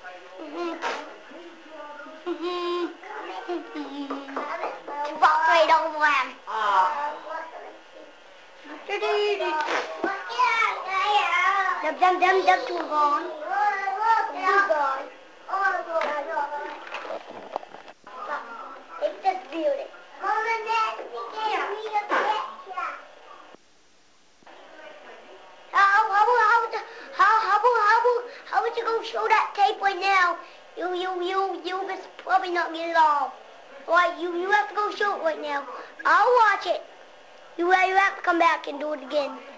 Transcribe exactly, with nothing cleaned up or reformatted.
Bọc về đâu làm. Đập đập đập đập chuột con. It's just beauty. Mom and Dad, can we look at How how how how how how how would you go show that tape right now? You you you you just probably not get it all. Right, you you have to go show it right now. I'll watch it. You you have to come back and do it again.